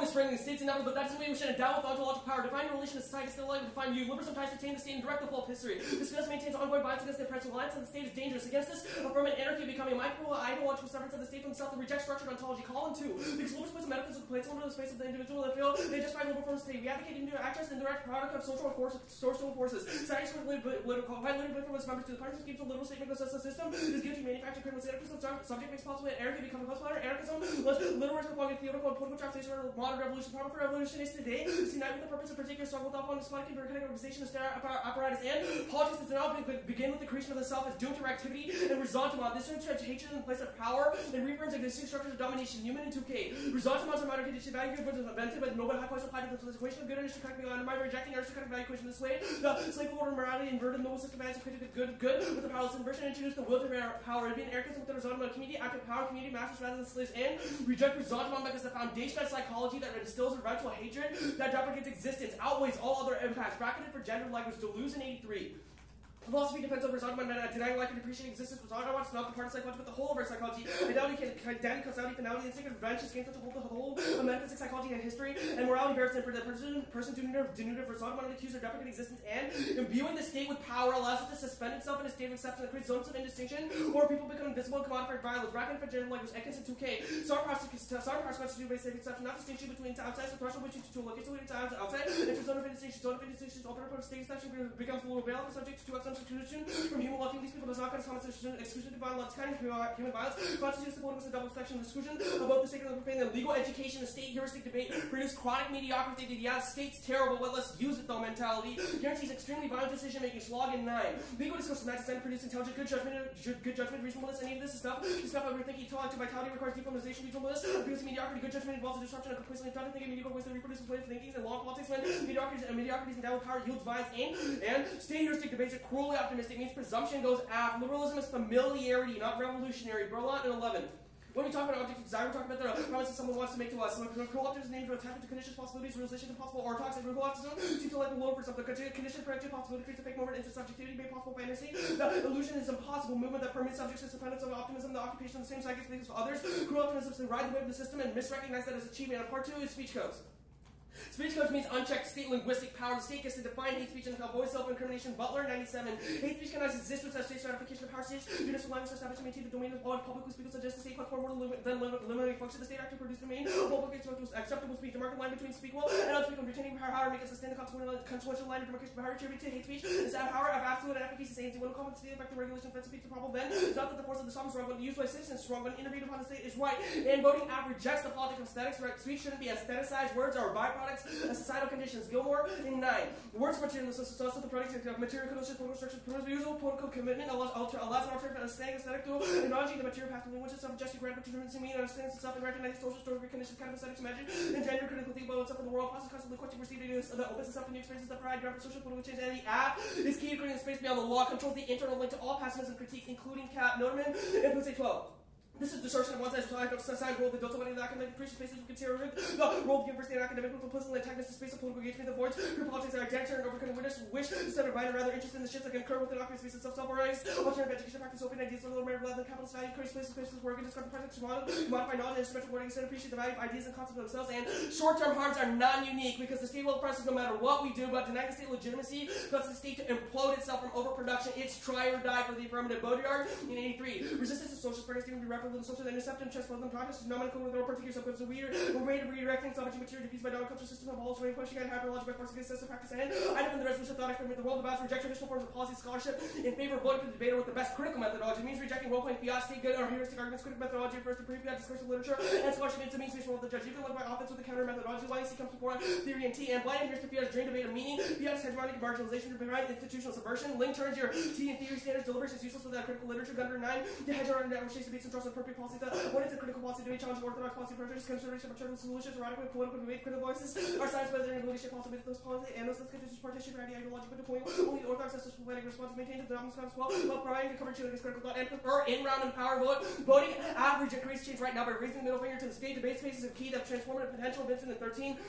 always friendly, the state's inevitable, but that doesn't mean we should endow with ontological power. Define your relation to society, still alive, define you. Liberals sometimes retain the state and direct the flow of history. This fails maintains ongoing violence against the oppressive alliance, and the state is dangerous. Against this, affirming anarchy becoming a micro ideological severance of the state from itself that rejects structured ontology. Column 2. Because liberals place a metaphysical placeholder in the space of the individual that feel they justify liberal forms of state. We advocate into access and direct product of social forces. Society is political. From its members to the parties schemes of liberal state make the system is given to manufacture criminal anarchism. Subject makes possible anarchy become a post-modern anarchism. Literal conforming theoretical and political traps of modern revolution. Problem for revolutionists today is to unite with the purpose of particular struggle without one despotic and bureaucratic organization of apparatus and politics is now begin with the creation of the self as doomed to reactivity and resentment. This turns hatred in the place of power and reaffirms existing structures of domination. Human in 2K. Resentment is a modern condition value good was invented by the noble high points applied to the equation of good and correct beyond mind rejecting aristocratic value equation this way. The slave order morality inverted noble system values created good with the powerless inversion introduced the will to power and being anarchism with the resentment of community active power community masters rather than slaves and reject resentment because the foundation of psychology that instills a ritual hatred that deprecates existence outweighs all other impacts. Bracketed for gender language Deleuze in 83. Philosophy depends on resentment and denying life and appreciating existence. Resentment wants not the part of psychology, but the whole of our psychology. Identity, causality, finality, instinct, and revenge is gained to hold the whole of metaphysics, psychology, and history, and morality bears for the person denoted of resentment and accused of deprecating existence, and imbuing the state with power allows it to suspend itself in a state of exception that creates zones of indistinction, or people become invisible and commodified violence. Bracketed for gender language Ekins and 2K. Some parts constitute based exception, not distinction between outside the threshold between two locations outside, into zone of indistinction, open up state exception becomes a little bail subject to outside exclusion from human law. These people does not correspond to exclusion divine law. This kind of human violence constitutes the political double section of exclusion of both the sacred and the profane. The legal education, the state heuristic debate produce chronic mediocrity. Yeah, the state's terrible, but let's use it though mentality. Guarantees extremely violent decision making. Schlogen 9. Legal discourse from that design produce intelligent, good judgment, reasonableness. Any of this stuff that we're thinking intellectual vitality requires deformation, reasonableness. Abuse mediocrity, good judgment involves a disruption of complacently trying to think of mediocre ways that reproduce ways of thinking and law politics when mediocrities endowed with power yields violence and state heuristic debates are cruelly optimistic means presumption goes aft. Liberalism is familiarity, not revolutionary. Berlant and 11. When we talk about objective desire, we talk about the promises someone wants to make to us. So cruel optimism named to attachment to conditions, possibilities, realization, impossible, or toxic. Cruel optimism seems to like the lower for something. Condition, predicted, possibility creates a fake moment into subjectivity, made possible fantasy. The illusion is impossible movement that permits subjects to dependence of optimism, the occupation of the same psychic spaces for others. Cruel optimism is to ride the wave of the system and misrecognize that as achievement. And part 2 is speech codes. Speech codes means unchecked state linguistic power. The state gets to define hate speech and avoid self-incrimination. Butler, 97. Hate speech cannot exist without state stratification of power states. Municipal language established to maintain the domain of all public who speak suggest the state conform more than limiting function. The state actually produce the main public acceptable speech. The market line between speakable and unspeakable retaining power makes it sustain the consequential line of demarcation of power attributed to hate speech. Is that power of absolute and efficacy saying when common state effective regulation of offensive speech the problem then is not that the force of the sovereign is wrong, but the use by citizens is wrong, but intervened upon the state is right. And voting app rejects the politics of aesthetics. Right? Speech shouldn't be aestheticized. Words are byproducts of societal conditions. Gilmore in 9. Words materialism, also the products of material conditions, political structure, usual political commitment allows an alternative understanding aesthetic tool, acknowledging the material path of languages, self-adjusting, gradual determination, meaning, understands itself, and recognizing social story conditions, kind of aesthetics, imagine, and gender critical think about oneself in the world, process constantly questioning perceived ideas that opens itself to new experiences that provide ground for social political change, and the app is key to creating a space beyond the law, controls the internal link to all pessimism critiques, including Cat Noterman and Pussy 12. This is distortion of one side's side role, the adults of the academic appreciation spaces we consider the role of university and academic with implicitly technical space of political engagement, the voids, group politics that are identity and overcoming wish to set a mind rather interested in the shifts that can occur within occupied spaces of self-organized, alternative education practice, open ideas, a little rather than capitalist value, create spaces where we can discover projects to modify knowledge and instrumental wording, and appreciate the value of ideas and concepts themselves, and short-term harms are non-unique because the state will oppress us no matter what we do, but denying the state legitimacy causes the state to implode itself from overproduction. It's try or die for the affirmative. Baudrillard in 83. Resistance to social spreading, even be rapid little social and intercept and transform them practice, nomenclature with their particular subgroups of weird, or rate of redirecting salvaging material diffused by non-cultural system of all terrain, pushing and hyperlogic by force against system practice, and item in the resolution of thought experiment, the world about reject traditional forms of policy scholarship in favor of voting for the debater with the best critical methodology. It means rejecting role-playing fiat, state good, or heuristic arguments. Critical methodology refers to pre-fiat discursive literature, and scholarship is a means space for the judge. You can look by offense with the counter methodology. YC comes before theory and T, and blind adheres to fiat dream debate of meaning. Fiat is hegemonic marginalization, behind institutional subversion. Link turns your T and theory standards. Deliberation is useless without critical literature. Gunner 9. The hegemonic network shapes debates and trust appropriate policy. What is a critical policy debate? Challenging orthodox policy approaches, consideration of material solutions, radical political debate, critical voices are science whether in ability to also with those policy and those conditions partition for ideological deployment. Only the orthodox system planning response maintains the dominant status quo while providing the coverage against critical thought and prefer in-round and power vote. Voting average increase change right now by raising the middle finger to the state. Debate spaces of key that transformative potential. Vincent in 13.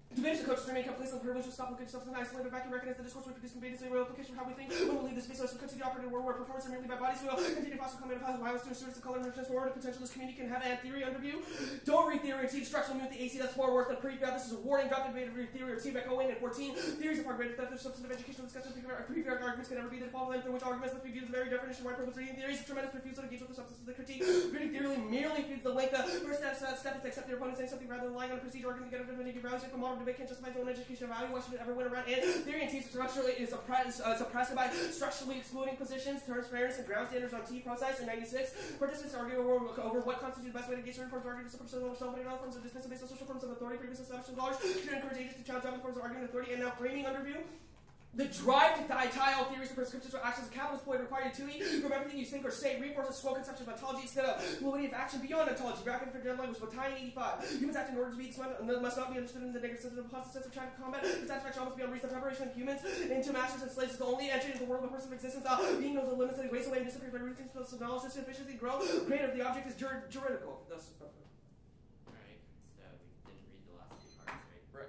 Diminish the coach's remain complacent and privileged to stop looking at yourself in an isolated vacuum, recognize the discourse we produce and is a real application of how we think. When we leave this space, so continue to operate in a world where performance are merely by bodies will continue to foster common of violence to students of color and just forward a potentialist community can have a theory under view. Don't read theory and see destruction with the AC, that's far worse than pre-grad. This is a warning, drop the debate of theory or feedback. Owen at 14. Theories of argument, theft of substantive educational discussion, pre-grad arguments can never be the default line through which arguments must be viewed as the very definition of why purpose reading theories. Tremendous refusal to engage with the substance of the critique. Reading theory merely feeds the link. First step is to accept your opponent saying something rather than relying on a procedure argument to get a divinity values. If a modern debate can't justify its own educational value, why should it ever win around it? Theory and teaching structurally is suppressed by structurally excluding positions, terms, fairness, and ground standards on T process. In 96, participants argue over what constitutes the best way to engage in reforms, argue to support self-funding all forms of dismissive based on social forms of authority previously established in college, to encourage agents to challenge other forms of argument authority, and now framing under view. The drive to tie all theories to prescriptions or actions of capitalist point require you to from everything you think or say, reinforces slow conception of ontology instead of fluidity of action beyond ontology. Bracket for general language, but tying 85. Humans act in order to be smart and must not be understood in the negative sense of the positive sense of trying to combat. The satisfaction almost beyond reason. The preparation of humans into masters and slaves is the only entry into the world of a person of existence. Being knows the limits that he wastes away and disappears by routines plus knowledge, this efficiency grow. Creative, the object is juridical. Thus, Alright, so we didn't read the last two parts, right? Right.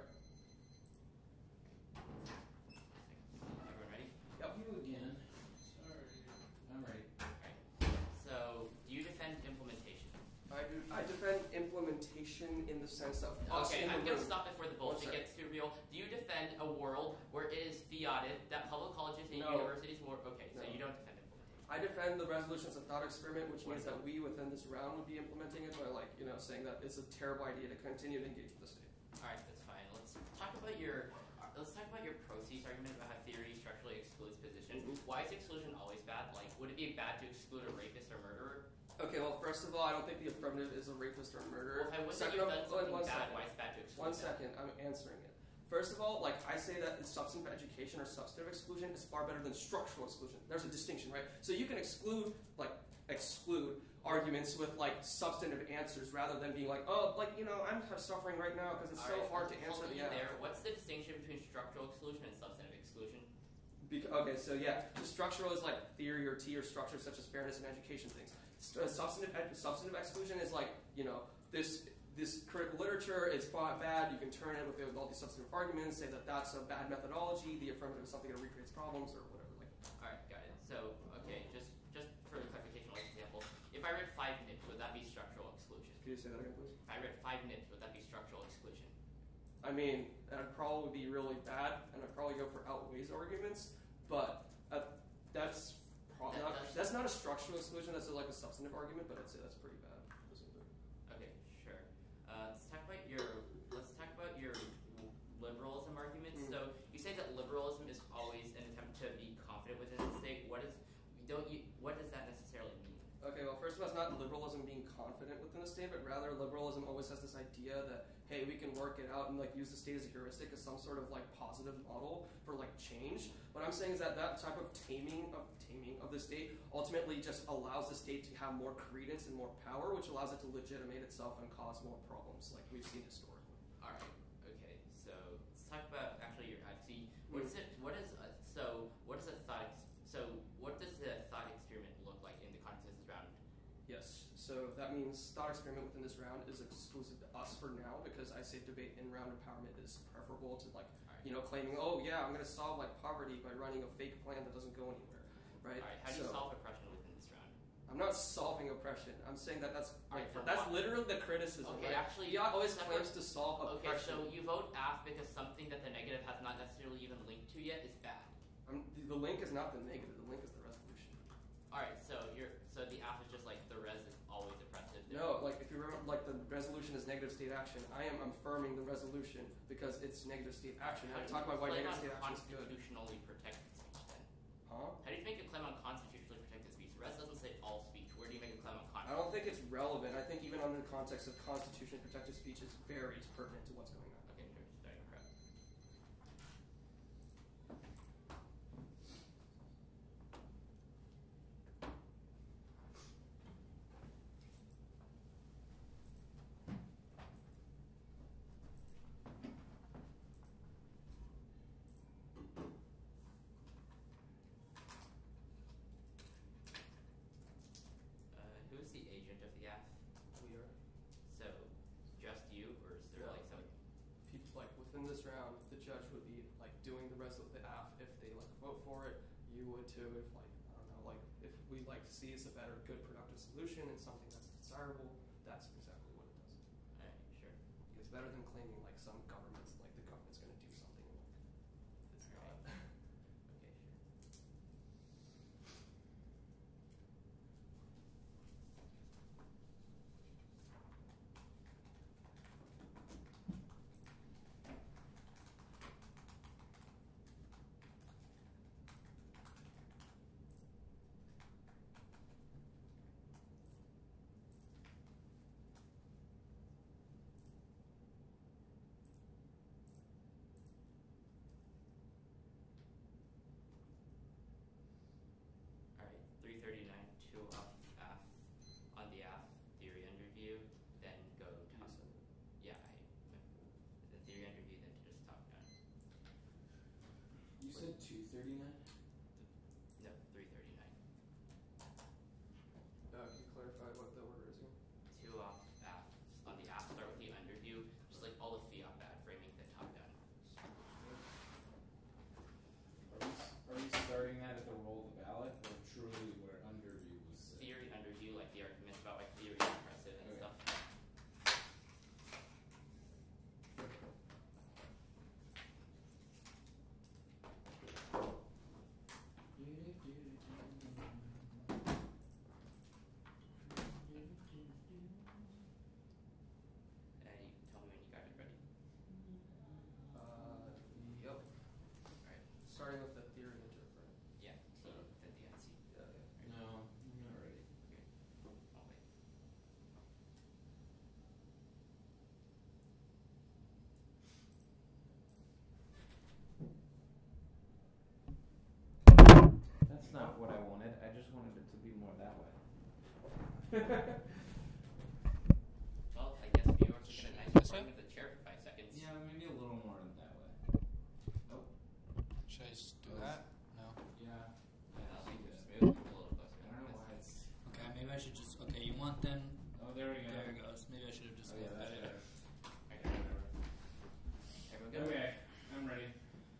Everyone ready? Yep. You again. Sorry. I'm ready. Alright. So, do you defend implementation? I defend implementation in the sense of Okay, I'm going to room. stop before the bullshit gets too real. Do you defend a world where it is fiated that public colleges and No. universities more... Okay, so No. you don't defend implementation. I defend the resolutions of thought experiment, which means that we within this round would be implementing it by saying that it's a terrible idea to continue to engage with the state. Alright, that's fine. Let's talk about your proceeds argument about how theory structurally excludes positions. Why is exclusion always bad? Like, would it be bad to exclude a rapist or murderer? Okay, well, first of all, I don't think the affirmative is a rapist or a murderer. Well, if I wouldn't Second have of done all, something bad, why is it bad to exclude One that? second, I'm answering it. First of all, I say that substantive education or substantive exclusion is far better than structural exclusion. There's a distinction, right? So you can exclude arguments with substantive answers rather than being I'm suffering right now because it's so hard to answer. What's the distinction between structural exclusion and substantive exclusion? The structural is theory or T or structure such as fairness and education things. Substantive exclusion is this critical literature is bad. You can turn it with all these substantive arguments, say that that's a bad methodology. The affirmative is something that recreates problems or whatever. All right, got it. So just for clarification, like example, if I read 5 nips, would that be structural exclusion? Can you say that again, please? If I read 5 nips, would that be structural exclusion? I mean, that'd probably be really bad, and I'd probably go for outweighs arguments, but that's not a structural exclusion. That's a substantive argument, but I'd say that's pretty bad. Okay, sure. Let's talk about your liberalism argument. So you say that liberalism is always an attempt to be confident within the state. What does that necessarily mean? Okay, well, first of all, it's not liberalism being confident within the state, but rather liberalism always has this idea that, hey, we can work it out and use the state as a heuristic, as some sort of positive model for change. What I'm saying is that type of taming of the state ultimately just allows the state to have more credence and more power, which allows it to legitimate itself and cause more problems, like we've seen historically. All right. Okay. So let's talk about actually your see. What does the thought experiment look like in the context of this round? Yes. So that means thought experiment within this round is exclusive to us for now, because I say debate in round empowerment is preferable to claiming, oh yeah, I'm going to solve poverty by running a fake plan that doesn't go anywhere, right? All right. How do you solve oppression within this round? I'm not solving oppression. I'm saying that's that's literally the criticism. Okay, right? actually, Fiat always claims to solve oppression. Okay, so you vote AF because something that the negative has not necessarily even linked to yet is bad. The link is not the negative. The link is the resolution. All right, so the AF is just the res is always oppressive. No, if you remember, the resolution is negative state action. I am affirming the resolution because it's negative state action. I'm talking about why negative state action is good. Constitutionally protected speech then. Huh? How do you make a claim on constitutionally protected speech? The rest doesn't say all speech. Where do you make a claim on I don't think it's relevant. I think even under the context of constitutionally protected speech, it's very pertinent to what's going on. Okay, sure. Starting prep. Who's the agent of the AF? We are. So, just you, or is there some? the judge would be like doing the rest of the app if they like vote for it. You would too if like I don't know like if we like to see it's a better, good, productive solution and something that's desirable. That's exactly what it does. Alright, sure. It's better than claiming like some government's like the government's going to do something like it's not. Okay, sure. Alright, 339, 2 off AF, on the AF theory and review, then go top. Yeah, the theory and review, then to just top down. You said 239? No, 339. Can you clarify what the order is again? 2 off AF, on the AF start with the underview, just like all of FIOP bad framing, then top down. Are we starting that at the roll of the ballot, or truly where underview was said? Theory underview, like the arguments about like theory and precedent and Okay. stuff. And you can tell me when you got it ready. Yep. Alright. Starting with the theory and interpret. Yeah, T, then the NC. Yeah. No, I'm not ready. Okay. I'll wait. That's not what I wanted. I just wanted it to be more that way. Well, I guess viewers are gonna nice recording of the chair for 5 seconds. Yeah, maybe a little more that way. Nope. Should I just do that? No. Yeah. I'll I make think this that. move a little closer. I don't know why it's. Okay, maybe I should just. Okay, you want then? Oh, there we go. There it goes. Maybe I should have just. Oh, yeah, left that's that in. better. Okay. Everyone good? Okay, I'm ready.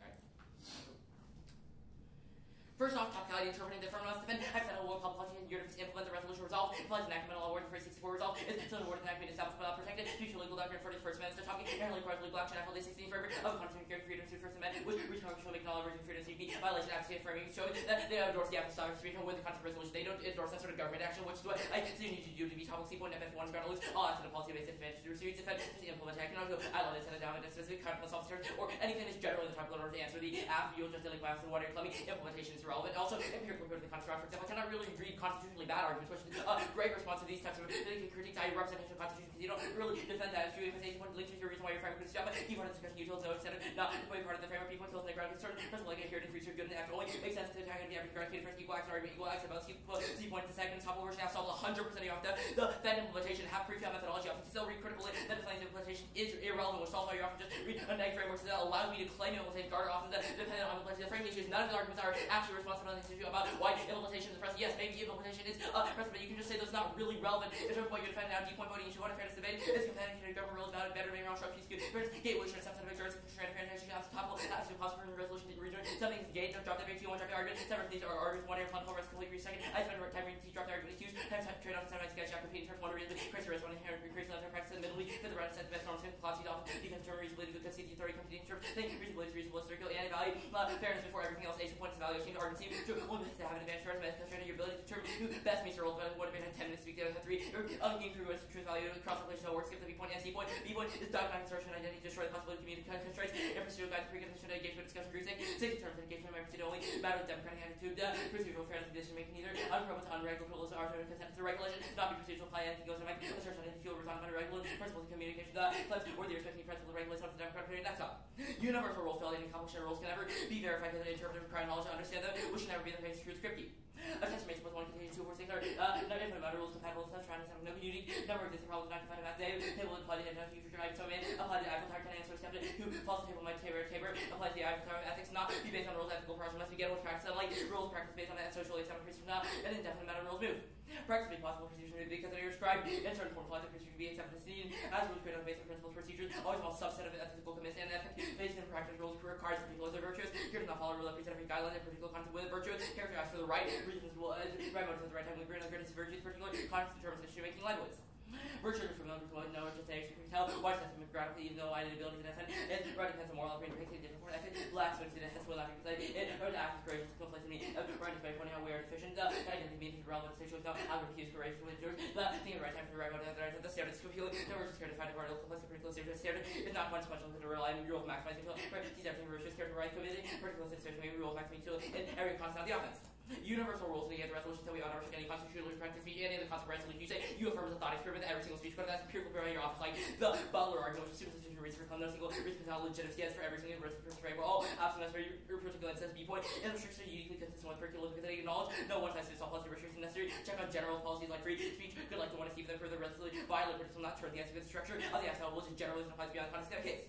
First off, topicality interpreting the affirmative defend. Hypothetical world called policy in Europe to implement the resolution resolve. Applies an enactment law word for 64 resolve. Is still an award enactment established without protected. Future legal document for the First Amendment. So talking inherently requires legal action after the 16th forever of constitutional character freedom to the First Amendment, which return shall make all original freedom to be violation of the affirming showing that they endorse the act of sovereign freedom with the constitutional resolution. They don't endorse that sort of government action, which is what I continue to do to be topic C point FF1 is ground loose. All acts of the policy based advantage to receive defend to implement. I cannot go I love it, send it down in a specific conference officers or anything that's generally the topic in order to answer the after you'll just dealing class and what you're claiming implementation is irrelevant. Also, empirical proof of the construct, for example, I cannot really read constitutionally bad arguments, which is a great response to these types of critiques. I representation of constitution because you don't really defend that issue. If it's 8 point links to your reason why you're framing this job, key part of the discussion, utils, no, etc. Not way part of the framework, people tilts in the ground concern, principle like adherence, research, good and act only makes sense to attack and be every guaranteed first equal action argument, equal action about C point to second, top version have solved 100% of you off the Fed implementation, have pre-found methodology often still read critically that defines implementation is irrelevant, which solved by you often just read a neg framework that allows me to claim implementation guard often that dependent on implementation. The framing issues, none of the arguments are actually responsible on this issue about why implementation is present. Yes, maybe implementation is present, but you can just say that's not really relevant in terms of what you're defending now. D point voting issue, what a fairness debate is competitive government rules about it, better, maybe wrong, sharp, peace, good, fairness, gateway, should accept the majority, transparency, topical, absolute possible resolution, region, something is gate, don't drop that big, you want to drop the argument, several these are arguments, one air, fun, rest, complete, second, I spend time reading, drop the argument, accused, time, trade off, time, sketch, competing, terms, one reason, crazy rest, one inherent, increase, another practice in the middle, for the right sense, best norms, class, often, defense, term, reasonably, good, concede, the authority, competing, term, thing, reasonable, circle, and value, fairness before everything else, ace, points, evaluation, argument, team, to one to have an advantage, first, your ability to determine who best meets your role, but would have been 10 minutes to speak, the other 3, game through truth value, cross relation, no work, skip the B point, and C point, B point is dogmatic insertion, identity, destroy the possibility of community constraints, and procedural guide, precondition, engagement, discussion, group, safety terms, engagement, member, only, matter of democratic attitude, procedural fairness, decision making, neither, unproven to unregulated rules, arbitrary consent to regulation, not be procedural, apply anything goes to make, assertion, and fuel, resign, unregulated, principles of communication, claims, or the expecting principles of regulation of the democratic period, that's all. Universal rules fail, and accomplishing rules can never be verified because they interpret require knowledge to understand them, which should never be the case of truth scripty. Attachment makes plus 1 continues 2 4 6 are not infinite amount of rules compatible with such trying to no unique number of existing problems not confined to math. They will apply to the future drive so man apply the Eiffel Tower can answer skeptic who falls the table my tabor applies the Eiffel Tower ethics not be based on rules ethical project must be get with practice and like rules practice based on that socially acceptable procedure not an indefinite amount of rules move. Practice may possible procedures may be because they are described in certain forms like the procedure to be accepted as needed as rules created on basic principles procedures always small subset of ethical commitments and ethics based in practice requires particular virtues. Here does not follow rule of preset every guideline in particular concept with virtues. Character acts for the right, reason is right motive at the right time, we bring the greatest virtues, particular concept determines decision making likewise. Virtue from another point, no, just a can tell why does that graphically, even though I did ability to defend it, right depends on moral opinion, makes it different from effort, lacks when it has will not because it acts as courageous, conflicts in me, right is by pointing out we are deficient, I didn't mean to be relevant to social without I would accuse courageous with yours, the thing at the right time for the right motive at the right time, the standard is computing, no we're just here to find a particle, complexity, particular standard is not consequential to rely on rules maximizing until these everything virtues character right committing, particular situation maybe rules maximizing until in every constant of the offense. Universal rules to get the resolution that we honor any constitutional practice speech, any of the consequence resolution you say, you affirm the thought experiment that every single speech, but that's empirical in your office, like the Butler argument, which assumes sufficient reason for no single reason for not legitimacy as for every single reason for right, we're all absolute necessary, your particular instance B point, and restrictions are uniquely consistent with curriculum because they acknowledge no one size fits all plus restrictions necessary, check on general policies like free speech, good like to want to see them further resolution, violate which will not turn the answer to the structure of the axle, which generally applies beyond the context of the case.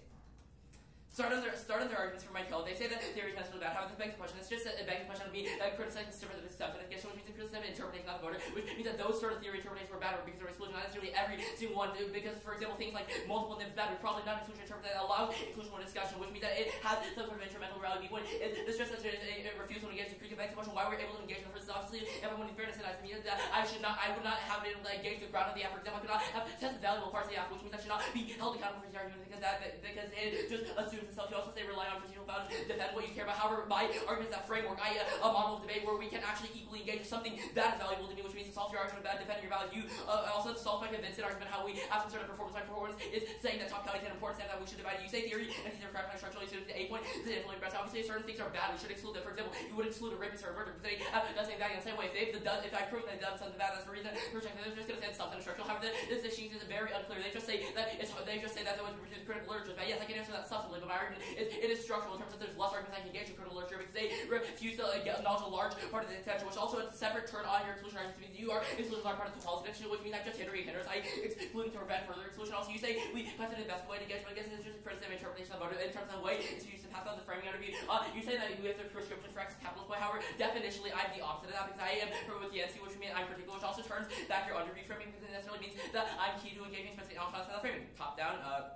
Start on their arguments for my code. They say that theory tends to about how this begs the question. It's just a begging question of me criticizing the stuff and against which means criticism and interpretation not the voter, which means that those sort of theory interpretations were bad or because of exclusion, not necessarily every single one. Because, for example, things like multiple nibs bad, we probably not inclusion interpret that allows inclusion or discussion, which means that it has some sort of instrumental reality point. It's just a refusal to engage in critique. Begs the question why we're able to engage in the first. Obviously, everyone in fairness and I mean that I would not have been able to engage the ground of the app. For example, I could not have tested valuable parts of the app, which means I should not be held accountable for the argument because it just assumes itself. You also say rely on procedural foundations to defend what you care about. However, my argument is that framework, i.e. a model of debate where we can actually equally engage with something that is valuable to me, which means it solves your argument about defending your values. Also solves my convincing argument how we have some sort of performance is saying that top quality is important and that we should divide it. You say theory and these are correct structurally suited to A point. This is influenced. Obviously, certain things are bad. We should exclude them. For example, you would exclude a rapist or a murderer because they does the same value in the same way. If I prove that they've done something bad, that's the reason. They're just going to say something structural. However, this issue is very unclear. They just say that there was critical literature. But yes, I can answer that substantively, but my argument it is structural in terms of there's less arguments I can engage in critical literature because they refuse to acknowledge a large part of the intention, which also is a separate turn on your exclusion arguments means you are exclusion are part of the policy diction, which means I'm just hinders. I excluding to prevent further exclusion. Also, you say we consider the best way to engage, but I guess it's just a criticism interpretation of in terms of the way it's used to pass on the framing interview. You say that we have the prescription for X capitalist way. However, definitionally, I'm the opposite of that because I am with the NC, which means I'm particular, which also turns back your underview framing because it necessarily means that I'm key to engaging, especially on the framing. Top down.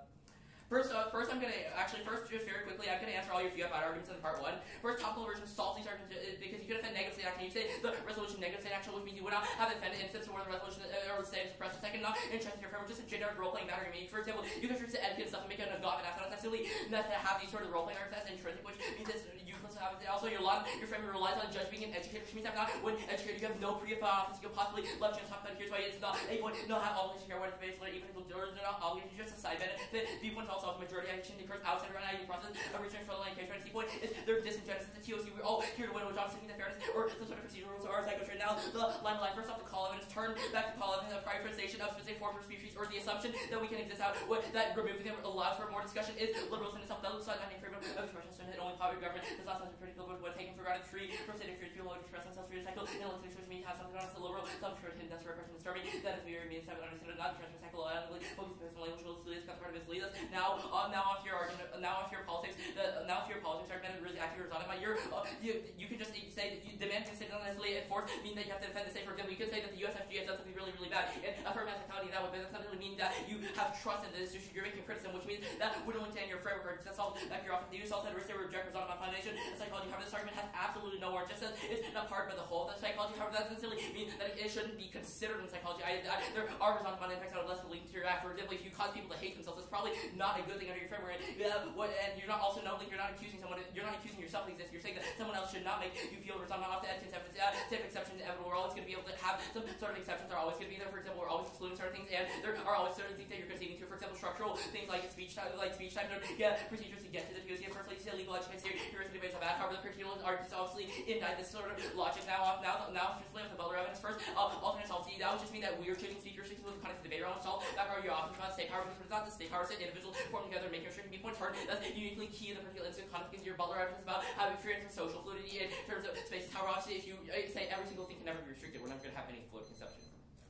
First, I'm going to just very quickly, I'm going to answer all your feedback arguments in part one. First, topical version solves these arguments because you could defend negative state action. You say the resolution negative state action, which means you would not have defended instance where the resolution or the state is suppressed. Second, not interested in your framework, just a generic role-playing matter. I mean, for example, you can choose to etiquette stuff and make it an agave, and that's not necessarily to have these sort of role-playing arguments as intrinsic, which means it's useless. Also, your framework relies on judge being an educator, which means I'm not when educator. You have no pre-thought office. You can possibly love you talk about. Here's why it's not a point. No have obligation to care what it's based on, even if it's not obligation, just a side benefit. Viewpoints also the majority action occurs outside or an process of return for the line case. Trying to see point is their disingenuous. The TOC we're all here to win, which obviously means that fairness or some sort of procedural rules or psychotrade. Now the line first off the call evidence turn back to call evidence of prioritization of specific forms or species or the assumption that we can exist out what that removing them allows for more discussion is liberalism itself. That looks like any freedom of expression that only public government does not sound pretty good but when taken for granted free from sitting free people express themselves free to cycle intellectually which means have something on us a liberal some sort of hidden that's repression disturbing that is weird means have an understanding not transfer cycle focus personal language will lead us part of mislead us now off your argument now off your politics argument really accurate on it but you can just say that you demand to say not necessarily enforce mean that you have to defend the state. For example, you could say that the USFG has done something really, really bad and affirm ethicality that way, but that doesn't really mean that you have trust in the institution. You're making criticism, which means that would only stand your framework. That's all that you're often the use also had risk reject result of my foundation. The psychology, however, this argument has absolutely no warrant. Just says it's not part of the whole of the psychology. However, that doesn't necessarily mean that it shouldn't be considered in psychology. There are results on impacts that are less leading to your act. For example, if you cause people to hate themselves, it's probably not a good thing under your framework. And you're not also knowing you're not accusing someone. You're not accusing yourself of this. You're saying that someone else should not make you feel resentment. Off the safe exceptions inevitable. We're always going to be able to have some sort of exceptions. Are always going to be there. For example, we're always excluding certain things, and there are always certain things that you're conceding to. For example, structural things like speech time, procedures to get to the POC. Firstly, to legal education, heuristics debates about however the particular arguments obviously indict this sort of logic. Now, officially, with the Butler evidence first, alternate solvency. That would just mean that we are choosing speakers with the kind of debate around solve. That are you often trying to state power, but it's not the state power. It's individuals form together, making a strict point turn. That's uniquely key in the particular instance context. Because your Butler evidence about having experience with social fluidity in terms of space power. Obviously, if you say every single thing can never be restricted, we're never going to have any fluid conception.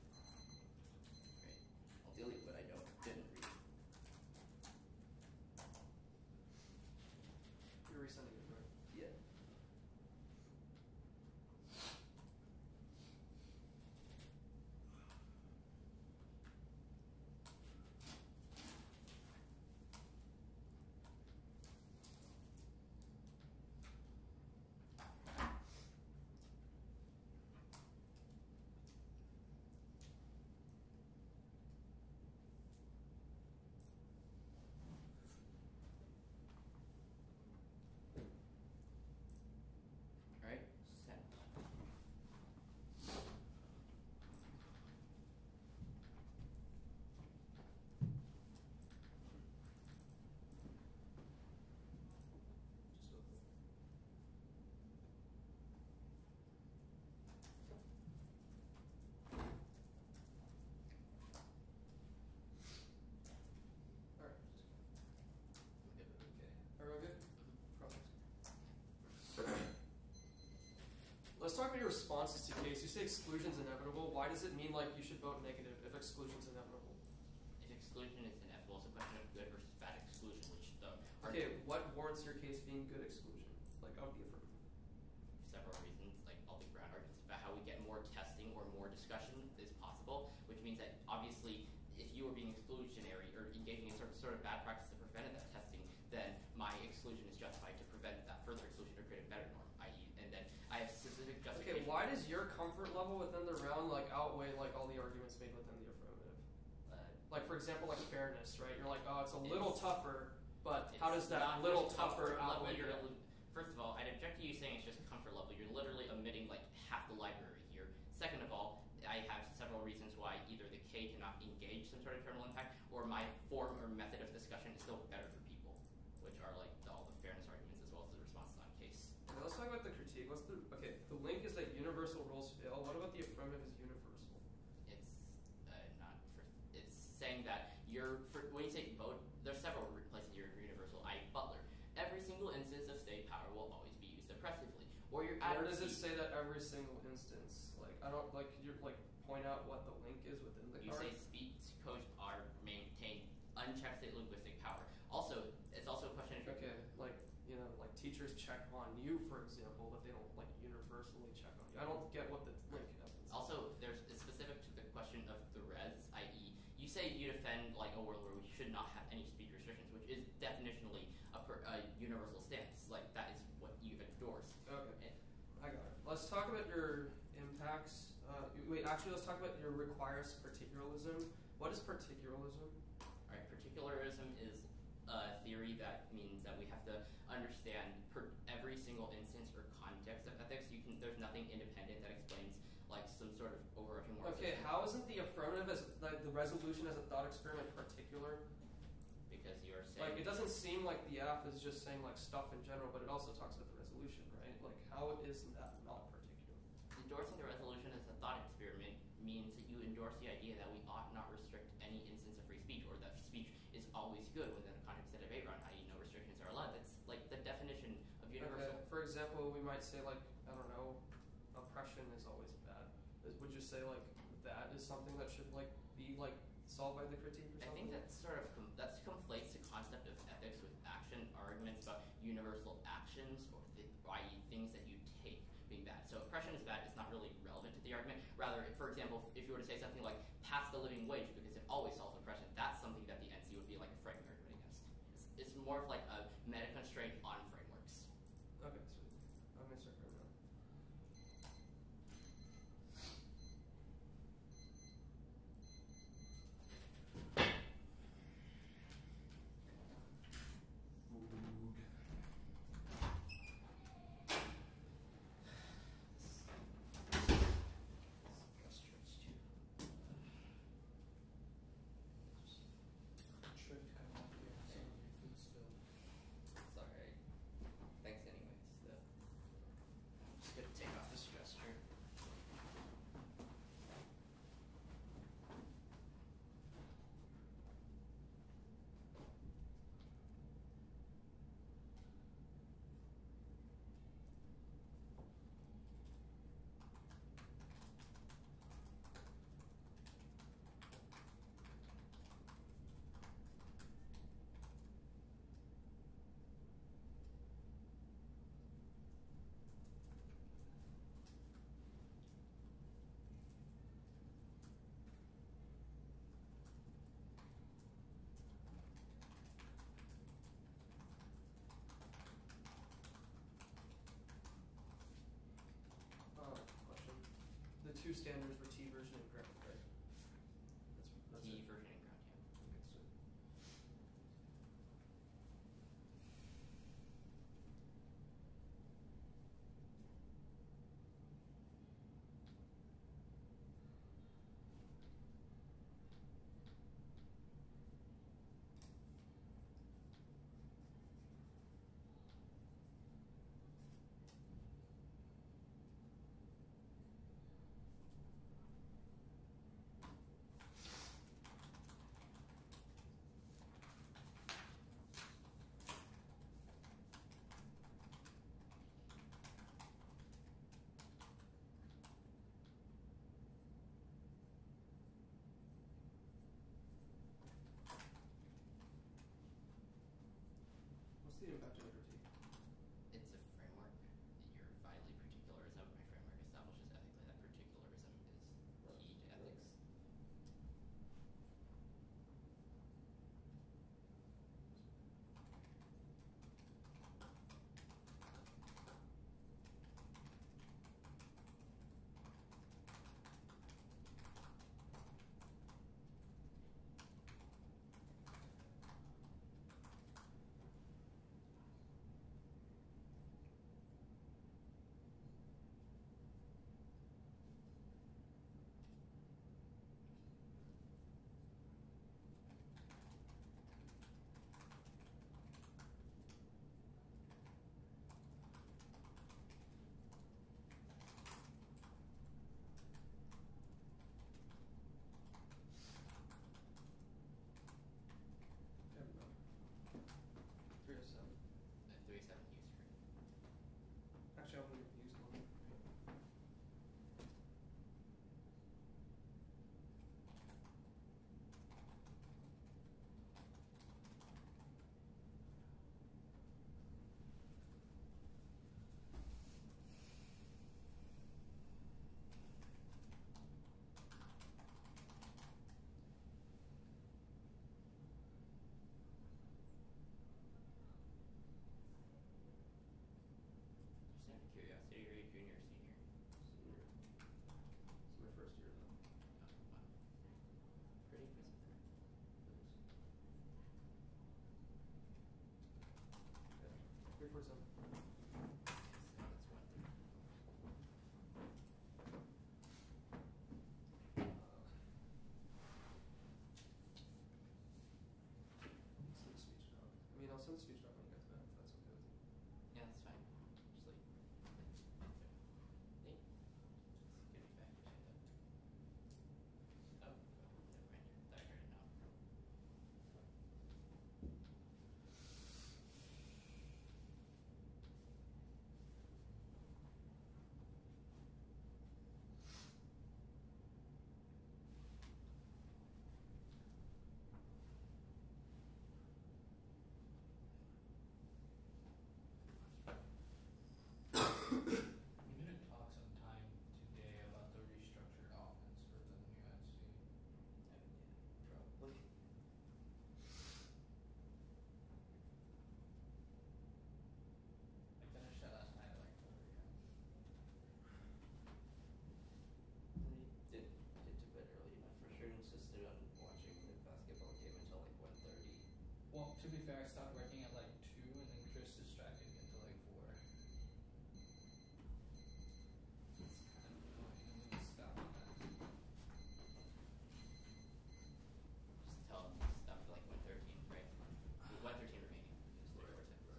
Great. I'll delete what I didn't read. You're resending it, right? Yeah. your responses to case. You say exclusion's inevitable. Why does it mean like you should vote negative if exclusion's inevitable? If exclusion is inevitable, it's a question of good versus bad exclusion, which the Okay, what warrants your case being good exclusion? Like of the affirmative? several reasons, like all the ground arguments about how we get more testing or more discussion is possible, which means that obviously if you were being exclusionary or engaging in sort of bad practice that prevented that testing, then my exclusion is justified to prevent that further exclusion or create a better norm, i.e. and then I have specific justification. Okay, why does your comfort level within the round like outweigh like all the arguments made within the affirmative? Like for example, like fairness, right? You're like, oh, it's a little tougher, but how does that little tougher outweigh your? First of all, I'd object to you saying it's just comfort level. You're literally omitting like half the library here. Second of all, I have several reasons why either the K cannot engage some sort of terminal impact, or my form or method of discussion is still better for people, which are like all the fairness arguments as well as the responses on case. Okay, let's talk about the critique. The link is that universal rules fail. What about the affirmative is universal? It's not. It's saying that when you say vote, there's several places you're universal. Butler. Every single instance of state power will always be used oppressively. Or you're Where does it say that every single instance? Like I don't like you're like point out what the link is within the You card. say speech codes are maintain unchecked state linguistic power. Also, it's also a question of Okay, like you know, like teachers check on you, for example, but they don't like universally check on you. I don't get what the link evidence. Also, it's specific to the question of the res, i.e., you say you defend like a world where we should not have any speech restrictions, which is definitionally a universal stance. Like that is what you endorse. Okay, I got it. Let's talk about your impacts. Let's talk about your requires particularism. What is particularism? All right, particularism is a theory that means that we have to understand every single instance or context of ethics. There's nothing independent that explains like some sort of overarching moral Okay, system. how isn't the affirmative as like the resolution as a thought experiment particular? Because you're saying Like it doesn't seem like the F is just saying like stuff in general, but it also talks about the resolution, right? Like how is that not particular? endorsing the resolution as a thought experiment means that you endorse the idea that we ought not restrict any instance of free speech, or that speech is always good within the context of debate run, i.e. no restrictions are allowed. That's like the definition of universal. Okay. For example, we might say like I don't know, oppression is always bad. Would you say like that is something that should like be like solved by the critique or I something? think that sort of that conflates the concept of ethics with action arguments about universal actions, or i.e. things that you take being bad. So oppression is bad is not really relevant to the argument. Rather, for example, if you were to say something like pass the living wage because it always solves oppression, that's something that the NC would be like a framing argument against. It's more of like a meta constraint on frameworks. Okay, sweet. I'm gonna start right now. Sorry. Thanks anyways. Just gonna take off this gesture. Question. The two standards were T version and ground, right? That's T it. version and ground, yeah. Okay, sweet. the impact of T? It's a framework. You're vitally particularism. My framework establishes ethically that particularism is key to ethics. Actually, I'm going to use one. Just out of curiosity, are you junior or senior? Senior. It's my first year though. Oh, wow. Pretty impressive there. Yeah. 347. So that's one thing. Send the speech doc. I mean, I'll send the speech doc when I get to that, if that's okay with you. Yeah, that's fine. Just like, neat. Just give me back your shit up. Oh, never mind. I heard it now. We need to talk sometime today about the restructured offense for the new NC. Probably. I finished that last night at like 4 a.m. I did get to bed early enough. For sure insisted on watching the basketball game until like 1:30. Well, to be fair, I stopped working at like 2 and then Chris distracted me until like 4. It's kind of annoying. I'm gonna stop on that. Just tell them stuff like 113, right? 113 remaining. Just 347.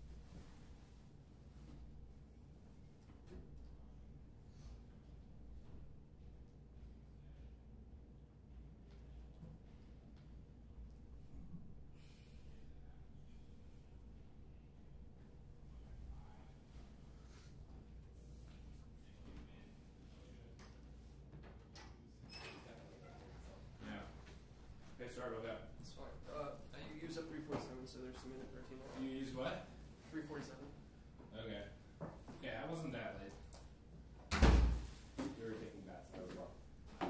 Yeah. Hey, sorry about that. It's fine. I use up 347, so there's a minute 13 left. You use what? 347. Okay. Okay, I wasn't that late. You were taking bets. I was wrong.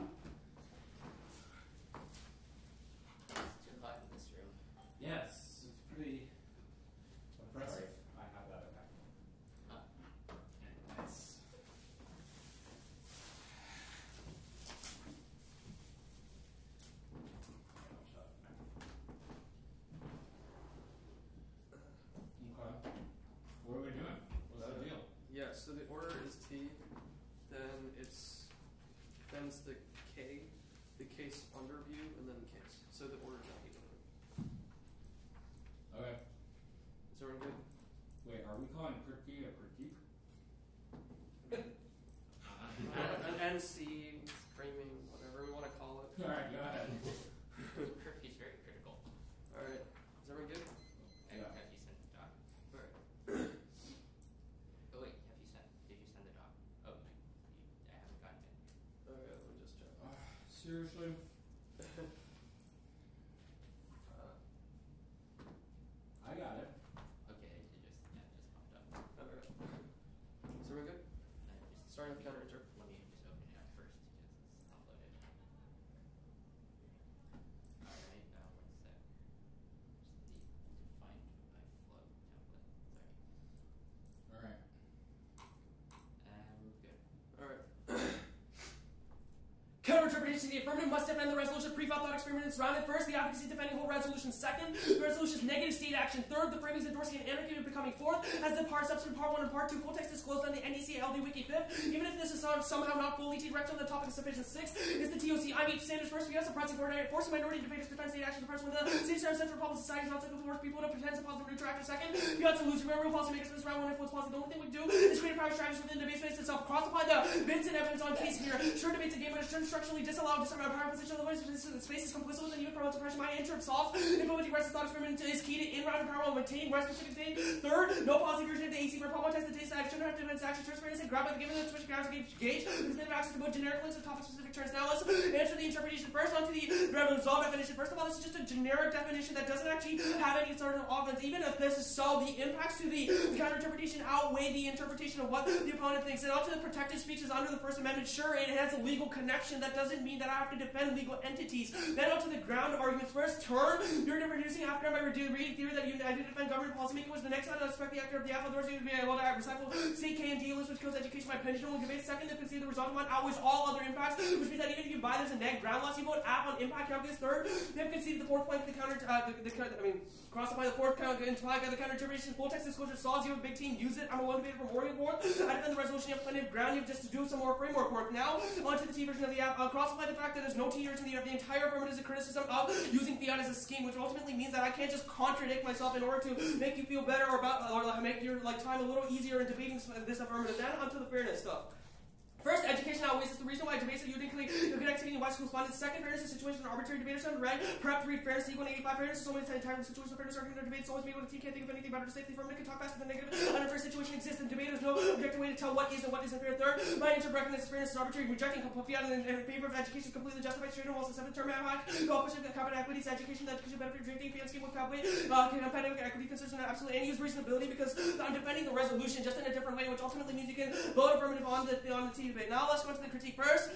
It's too hot in this room. Yes, it's pretty oppressive. I have that effect. Huh. Nice. Okay. What are we doing? What's the deal? Yeah, so the order is T, then it's the K, the case under view, and then the case. So the order is not even. Okay. Is everyone good? Wait, are we calling critique a critique? An NC, framing, whatever we want to call it. Alright, go ahead. He's very critical. Alright, is everyone good? Have Yeah. you sent the doc? Alright. Oh wait, did you send the doc? Oh, I haven't gotten it. Okay, let me just check. Seriously? Uh, I got it. Okay, starting with counter interp. Let me just open it up first because it's not loaded. Alright, 1 sec. Just the defined by flow template. Sorry. Alright. We're good. Alright. Counter-interpretation to the affirmative must defend the resolution. Pre-fought thought experiment is rounded. First, the advocacy defending whole resolution. Second, the resolution's negative state action. Third, the framing is endorsing an anarchy of becoming. Fourth, as the subsequent part 1 and part 2 full text disclosed on the NDC LD wiki. Fifth, even if this is somehow not fully direct on the topic of sufficient. Sixth, is the TOC IB standards first because suppressing forcing minority debaters to defend state actions. The first one, the state central public society is not simple to force people to pretend to positive neutral action. Second, you got to lose your real policy makers this round 1 influence policy. The only thing we do is create power strategies within the debate space itself. Cross-apply the Vincent evidence on case here. Sure debates a game, but it should structurally disallow power position of the voice. The space is complicit with and even promotes oppression. My interim solves implementing rest thought experiment is key to in-round power will maintain rest specific state. Third, no policy version of the AC for problematize the data side. Shouldn't have to defend action transparency and grab by the given the switch grounds gauge because they have access to both generic links and topic specific terms. Now let's answer the interpretation first onto the resolve definition. First of all, this is just a generic definition that doesn't actually have any sort of offense. Even if this is so, the impacts to the counter interpretation outweigh the interpretation of what the opponent thinks. And onto the protected speeches under the First Amendment, sure, it has a legal connection. That doesn't mean that I have to defend legal entities. Then onto the ground arguments. First turn, you're reducing after by reading theory that you I did defend government policymaking was the next time I expect the actor of the apple doors to be able to recycle state K and D list which kills education by pendulum debate. Second, to concede the result one outweighs all other impacts, which means that even if you buy there's a neg ground loss, you vote app on impact calculus. Third, they have conceded the fourth point for the counter cross-apply the fourth count imply the counter interpretation. Full text disclosure saws you have a big team, use it. I'm a one debater from Oregon board. I defend the resolution, you have plenty of ground, you have just to do some more framework work. Now onto the T version of the app. Cross-apply the fact that there's no T version of the app. The entire affirmative is a criticism of using fiat as a scheme, which ultimately means that I can't just contradict myself in order to make you feel better or make your time a little easier in debating this affirmative. Then onto the fairness stuff. First, education outweighs is the reason why debates are uniquely connectivity in why schools responded. Second, fairness is a situation of arbitrary debaters on red. Prep 3, fairness equal 85. Fairness is so many times the situation of fairness argument or debate. So always be able to team can't think of anything better to say. The affirmative can talk faster than negative. Under first situation exists and debaters no objective way to tell what is and what isn't fair. Third, my inter recognizes fairness is arbitrary, rejecting fiat in favor of education is completely justified. Straight and whilst the seventh term go opposite the common equities, education benefit drinking fiat scheme with pathway, competitive equity concerns and absolutely any use reasonability because I'm defending the resolution just in a different way, which ultimately means you can vote affirmative on the T debate. Now let's go to the critique first.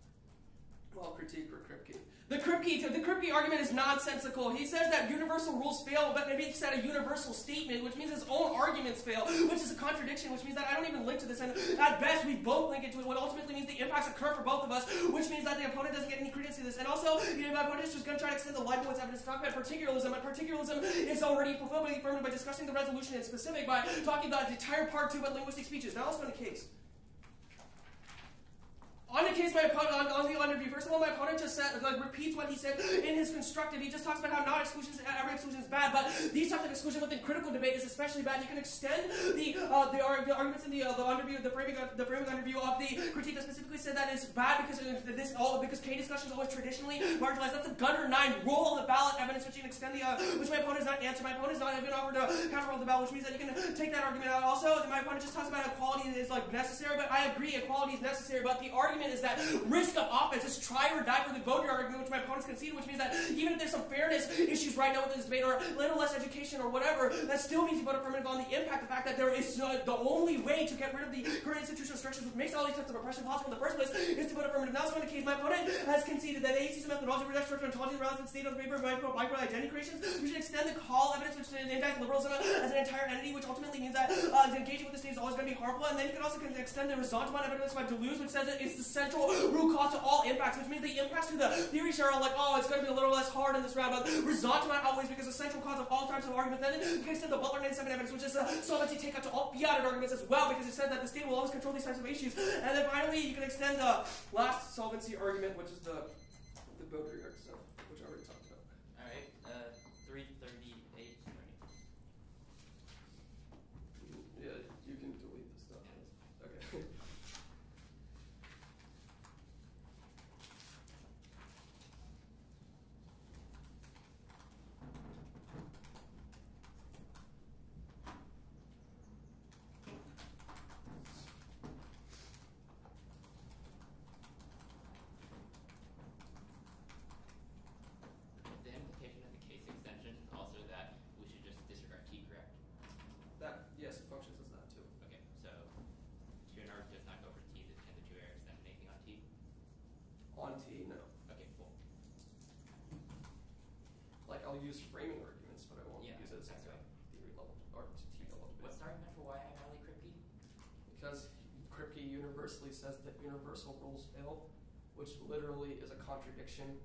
Well, critique or Kripke. The Kripke argument is nonsensical. He says that universal rules fail, but maybe he said a universal statement, which means his own arguments fail, which is a contradiction, which means that I don't even link to this, and at best we both link it to it, what ultimately means the impacts occur for both of us, which means that the opponent doesn't get any credence to this. And also, my opponent is just going to try to extend the Leibniz evidence to talk about particularism, and particularism is already fulfilled by the affirmative by discussing the resolution in specific, by talking about the entire part 2 about linguistic speeches. Now let's go to case. On the case, my opponent, on the interview, first of all, my opponent just said, repeats what he said in his constructive. He just talks about how not exclusions, every exclusion is bad, but these types of exclusion within critical debate is especially bad. You can extend the arguments in the interview, the framing interview of the critique that specifically said that it's bad because K discussion is always traditionally marginalized. That's a Gunner 9 roll on the ballot evidence, which you can extend which my opponent has not answered. My opponent has not even offered to counter roll the ballot, which means that you can take that argument out. Also, my opponent just talks about equality is necessary, but I agree, equality is necessary, but the argument is that risk of offense is try or die for the voter argument, which my opponent's conceded, which means that even if there's some fairness issues right now with this debate or a little less education or whatever, that still means you vote affirmative on the impact, the fact that there is the only way to get rid of the current institutional structures which makes all these types of oppression possible in the first place is to vote affirmative. Now, so in the case, my opponent has conceded that AC's methodology for structure ontology around the state of the paper of micro identity creations. We should extend the call evidence which indicts liberalism as an entire entity, which ultimately means that engaging with the state is always going to be harmful. And then you can also extend the resentment evidence by Deleuze, which says it's the central root cause to all impacts, which means the impacts to the theory share are it's going to be a little less hard in this round, but resentment outweighs because the central cause of all types of arguments. Then you can extend the Butler 97 evidence, which is solvency take out to all fiat arguments as well, because it says that the state will always control these types of issues. And then finally, you can extend the last solvency argument, which is the Baudrillard stuff, which I already talked about. Alright, 338. Yeah, you can delete the stuff. Okay. On T, no. Okay, cool. Like, I'll use framing arguments, but I won't Yeah, use it as that's a right. theory level or T level debate. What's the argument for why I value Kripke? Because Kripke universally says that universal rules fail, which literally is a contradiction.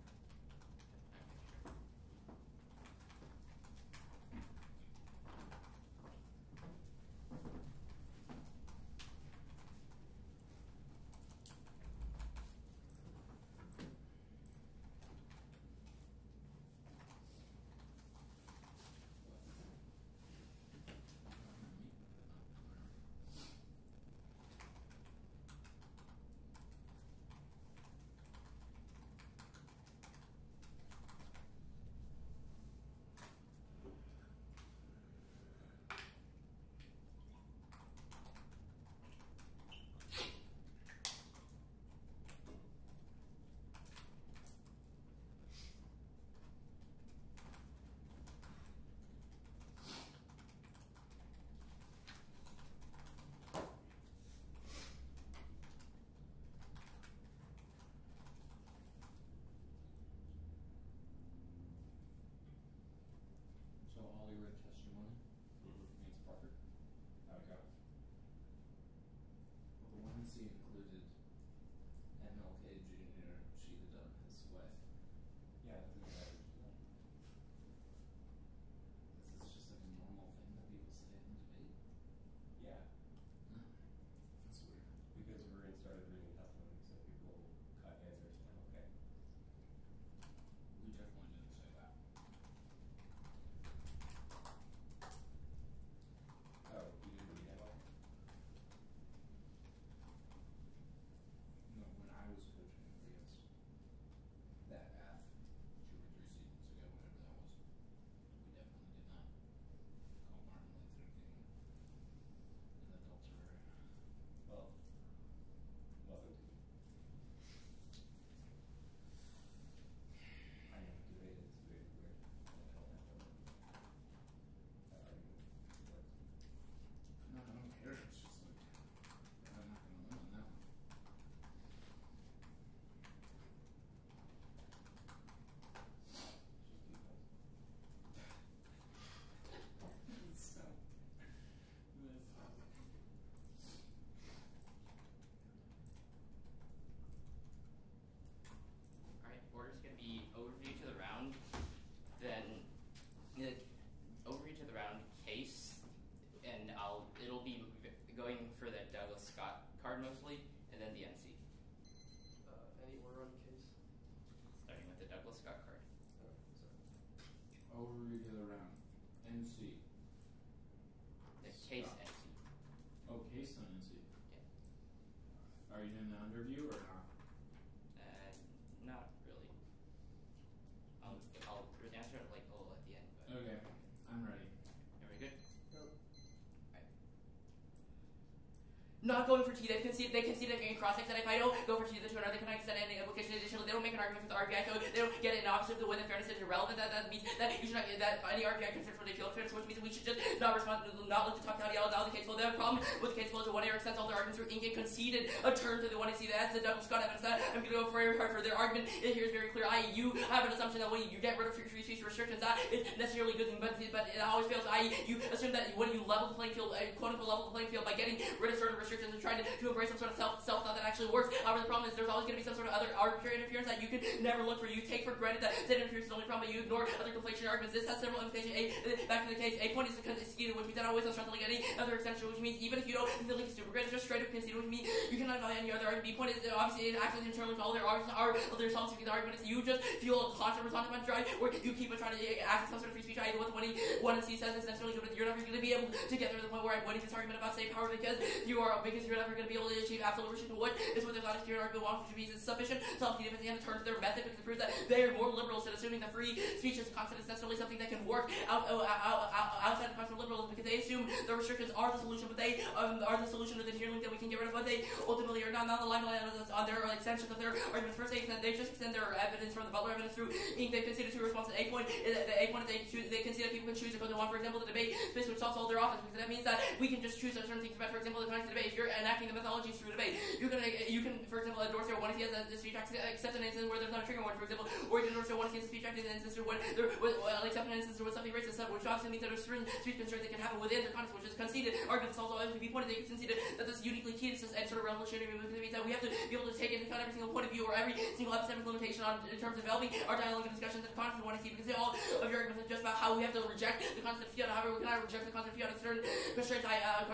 So Ollie read testimony. Means Parker. How'd it go? Well, the one C included MLK Jr. cheated on his wife. Yeah, that's exactly what Is this just like a normal thing that people say in debate? Yeah, That's weird. because Marin started reading testimony, so people cut answers to MLK. We definitely didn't say that. Oh, you didn't read MLK? No, when I was coaching against that app 2 or 3 seasons ago, whenever that was, we definitely did not call Martin Luther King an adulterer. Well, wasn't. I know, debate is very weird. I don't have that argument works. No, I don't care. It's just like I'm not gonna win on that one. Just defense. Alright, order's gonna be overview to the round, then overview to the round case, and it'll be going for the Douglas Scott card mostly, and then the NC. Any order on case? Starting with the Douglas Scott card. Overview to the round. NC. The case Scott. NC. Oh, case on NC. Yeah. Are you in the underview or not? Not really. I'll answer it like a little at the end, but Okay, I'm ready. everybody good? No. Not going for T, they concede in cross-check that if I don't go for T to the 2 they cannot extend any implication additional, they don't make an argument for the RBI code, they don't get it, and obviously if the win and fairness is irrelevant, that means that you should not get that any RBI considers what they feel fairness, which means that we should just not respond, not look to talk out yell out the case flow. The problem with the case flow is that one error extends all their arguments through ink and conceded a turn to the 1AC. That's the Douglas Scott evidence that I'm gonna go very hard for their argument. It here is very clear. You have an assumption that when you get rid of free speech restrictions, that is necessarily a good thing, but it always fails. You assume that when you level the playing field, quote unquote level the playing field by getting rid of certain restrictions and trying to embrace some sort of self-thought that actually works. However, the problem is there's always going to be some sort of other arbitrary interference that you could never look for. You take for granted that state interference is the only problem, but you ignore other conflation arguments. This has several implications. Back to the case, a point is conceded, which means that always has something like any other extension, which means even if you don't think the link is super great, it's just straight up conceded, which means you cannot value any other argument. B point is obviously it acts internally to all their arguments are their response to the argument is you just feel a constant resentment drive where you keep on trying to access some sort of free speech. I what the 1 and C says is necessarily good, but you're never going to be able to get there to the point where I'm winning this argument about safe power because you're never going to be able to achieve absolute restriction. What is what their thought is here argument wants to be sufficient self-defense and turn to their method because it proves that they are more liberals than assuming that free speech is concept is necessarily something that can work outside of concept of liberalism because they assume the restrictions are the solution, but they are the solution to the tier link that we can get rid of, but they ultimately are not the limelight on their extensions of their arguments. First, they just extend their evidence from the Butler evidence through ink. They conceded to a response to A point. The A point is they concede that people can choose if they want, for example, the debate space which solves all their office because that means that we can just choose certain things. But for example, the debate debate. You're enacting the methodologies through debate. You can, for example, endorse your one if he has a speech act accept an instance where there's not a trigger warning, for example, or you can endorse your one if he has a speech act in an instance when there accept an instance where something racist, which obviously means that there's certain speech constraints that can happen within the context, which is conceded. Arguments also have to be pointed. They conceded that this is uniquely key to this and sort of revolutionary movement. It means that we have to be able to take into account every single point of view or every single epistemic limitation in terms of developing our dialogue and discussions and content we want to see, because all of your arguments are just about how we have to reject the concept of fiat. However, we cannot reject the concept of fiat of certain constraints,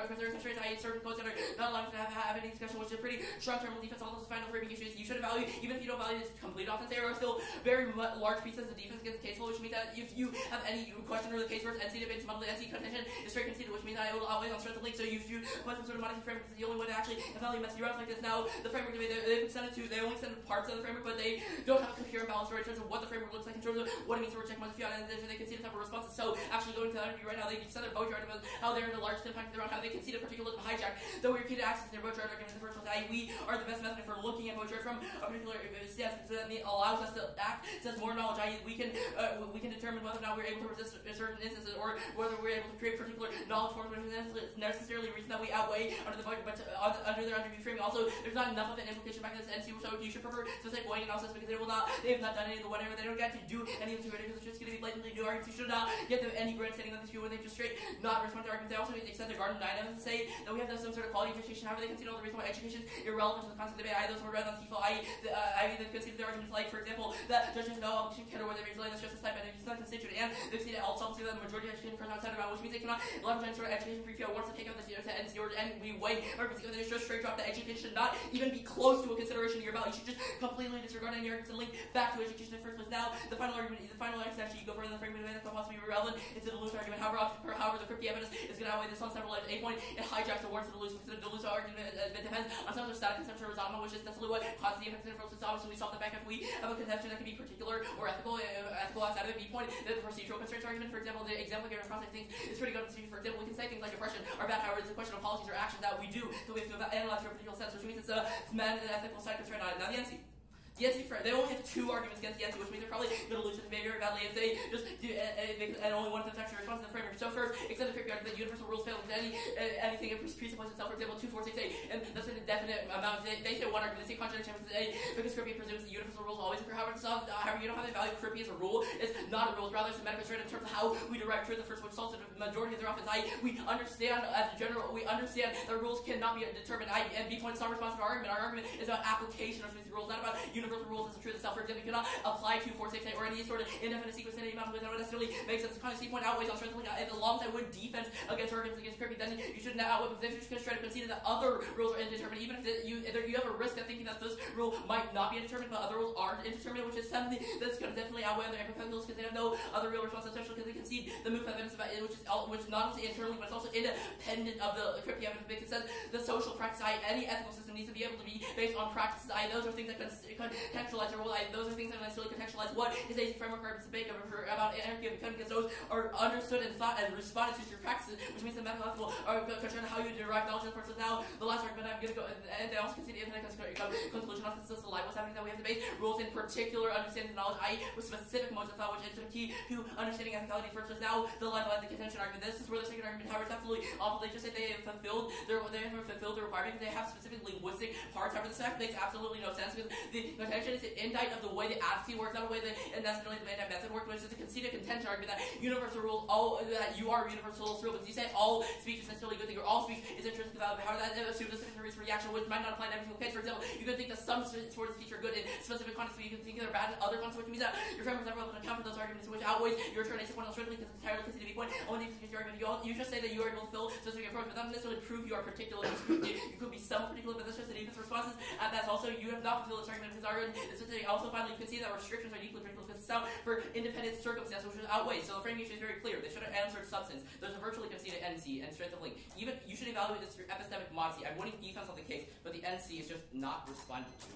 i.e. certain codes that are not allowed to have any discussion, which is a pretty strong terminal defense. All those final framing issues you should value, even if you don't value this complete offense, there are still very large pieces of defense against the case law, which means that if you have any question or the case versus NC debate, some of the NC contention is straight conceded, which means that it will outweigh on strength of link. So you should put some sort of modesty framework, because the only way to actually evaluate messy routes like this. Now, the framework debate, they only extended parts of the framework, but they don't have a coherent balance in terms of what the framework looks like, in terms of what it means to reject modesty fiat, and they concede a type of responses. So actually going to the interview right now, they said their Bojo argument, how they're in the largest impact around how they concede a particularism hijack, though we're key to access their Bojo argument in the first place, i.e. we are the best method for looking at Bojo from a particular stance, so that allows us to act, says more knowledge, i.e. we can determine whether or not we're able to resist certain instances, or whether we're able to create particular knowledge forms, which is necessarily a reason that we outweigh under the Bojo, but under their interview framing. Also, there's not enough of an implication back in this NC, so you should prefer specific weighing analysis, because they have not done any of the whatever, they don't get to do any of the two because it's just going to be blatantly new arguments. You should not get them any grandstanding on this view when they just straight not respond to arguments. They also extend the Garden 9 evidence to say that we have some sort of quality appreciation. However, they concede all the reason why education is irrelevant to the concept of debate. Those who are rather unskillful, they conceded their arguments like, for example, that judges know obligation can or whether it's that's just a type and it's not constituent, and they've seen it also that the majority of education occurs outside of which means they cannot leverage any sort of education free field wants to take out the to NC or and we weigh arguments because it's just straight drop that education should not even be close to a consideration of your value. You should just completely disregard any arguments and link back to education in the first place. Now, the final argument, the final extension, you go further than the framework that could possibly be relevant. It's a Deleuze argument. However, the cryptic evidence is going to outweigh this on several levels. A point, it hijacks the words of Deleuze, because the Deleuze argument depends on some sort of static conception of Rosama, which is necessarily what causes the effects of inference. So we solve the back if we have a conception that can be particular or ethical outside of it. B point, the procedural constraints argument, for example, the example given across, I think, is pretty good. For example, we can say things like oppression are bad, however, it's a question of policies or actions that we do, so we have to analyze through a particular sense, which means it's a ethical side constraint on it. Now, the NC. The NC, they only have two arguments against the NC, which means they're probably going to lose this very badly if they just do, and only one of them actually responds to the framework. So first, extend the cryptic argument that universal rules fail because anything it presupposes itself, for example, 2468, and that's an indefinite amount. They say one argument, they say contradiction because cryptic presumes that universal rules always occur. However, you don't have the value of cryptic as a rule. It's not a rule, it's rather semantic constraint in terms of how we derive truth. The first one solves the majority of their offense. We understand as a general, we understand that rules cannot be determined. And B point is not responsive to our argument. Our argument is about application of specific rules, not about universal rules as a truth itself. For example, you cannot apply 2468 or any sort of indefinite sequence in any amount that would necessarily make sense. The kind of C point outweighs on strength if alongside with defense against arguments against cryptic, then you should not outweigh, because if you just try to concede that other rules are indeterminate, even if you have a risk of thinking that this rule might not be indeterminate, but other rules are indeterminate, which is something that's going to definitely outweigh other hypotheticals, because they have no other real response, especially because they concede the move evidence about it, which not only internally but it's also independent of the cryptic evidence, because it says the social practice, any ethical system needs to be able to be based on practices. Those are things that contextualize or those are things that necessarily contextualize what is a framework argument debate about anarchy, because those are understood and thought and responded to through practices, which means the methodological are concerned how you derive knowledge. And of course, now the last argument I'm going to go, and they also concede the infinite conclusion of this is the light. What's happening is that we have to base rules in particular understanding the knowledge, i.e. with specific modes of thought, which is the key to understanding ethicality. First is now the line of the contention argument. This is where the second argument, however, is absolutely awful. They just say they have fulfilled their requirement because they have specific linguistic parts. However, this fact makes absolutely no sense, because the contention is an indict of the way the advocacy works, not a way that necessarily the method works, which is the conceded contention argument that universal rules, that you are universal rule, because you say all speech is necessarily a good thing, or all speech is intrinsic to value. How does that assume the secondary reaction, which might not apply in every single case? For example, you could think that some sort of speech are good in specific contexts, but you can think they're bad in other contexts, which means that your framework is never able to account for those arguments, which outweighs your return point on strictly because it's entirely conceded point. Only if your argument, you just say that you are able to fill specific approach, but that doesn't necessarily prove you are particular. You could be somewhat particular, but that's just the defense responses, and that's also you have not fulfilled this argument because our argument is specific. Also, finally, you can see that restrictions are equally particular because it's out for independent circumstances, which is outweighed. So the framing issue is very clear. They should have answered substance. There's a virtually conceded NC and strength of link. Even you should evaluate this through epistemic modesty. I'm winning defense on the case, but the NC is just not responded to.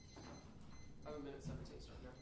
I have a minute 17 start now.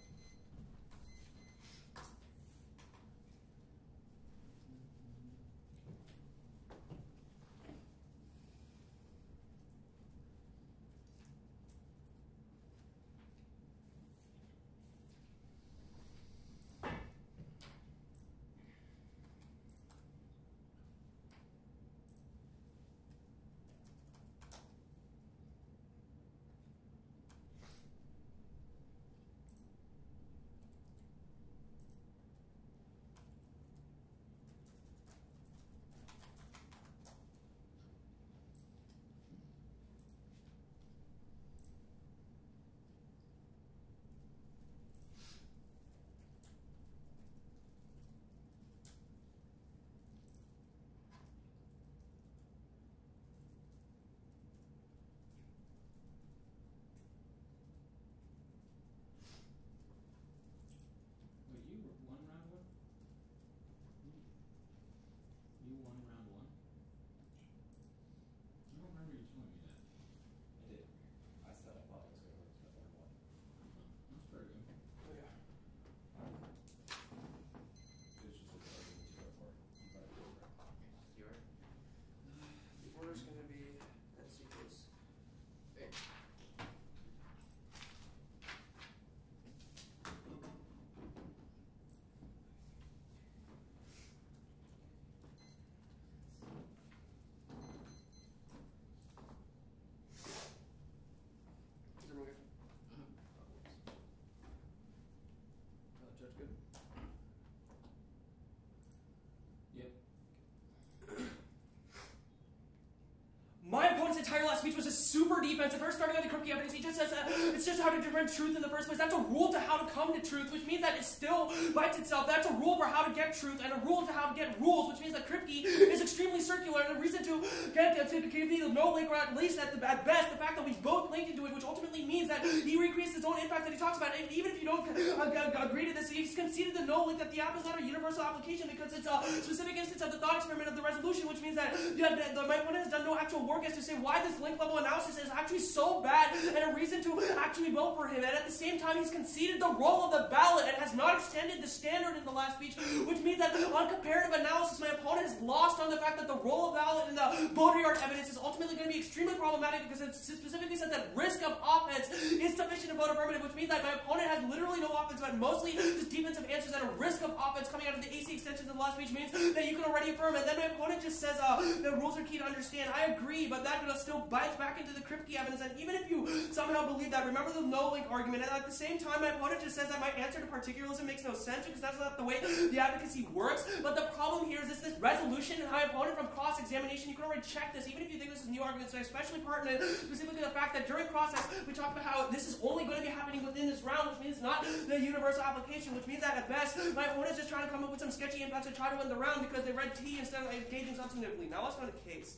entire last speech was just super defensive. First, starting on the Kripke evidence, he just says it's just how to defend truth in the first place. That's a rule to how to come to truth, which means that it still bites itself. That's a rule for how to get truth and a rule to how to get rules, which means that Kripke is extremely circular and a reason to get either no link or at least at best the fact that we both linked into it, which ultimately means that he recreates his own impact that he talks about. And even if you don't agree to this, he's conceded the no link that the app is not a universal application because it's a specific instance of the thought experiment of the resolution, which means that my opponent has done no actual work as to say why this link level analysis is actually so bad and a reason to actually vote for him. And at the same time, he's conceded the role of the ballot and has not extended the standard in the last speech, which means that on comparative analysis, my opponent has lost on the fact that the role of ballot in the voter yard evidence is ultimately going to be extremely problematic because it specifically says that risk of offense is sufficient to vote affirmative, which means that my opponent has literally no offense, but mostly just defensive answers and a risk of offense coming out of the AC extensions in the last speech means that you can already affirm. And then my opponent just says the rules are key to understand. I agree, but that still bites back into the Kripke evidence. And even if you somehow believe that, remember the no link argument. And at the same time, my opponent just says that my answer to particularism makes no sense because that's not the way the advocacy works. But the problem here is this resolution, and my opponent from cross-examination, you can already check this, even if you think this is new arguments, and especially pertinent, specifically the fact that during process, we talked about how this is only going to be happening within this round, which means not the universal application, which means that at best, my opponent's just trying to come up with some sketchy impacts and try to win the round because they read T instead of engaging substantively. Now let's go to the case.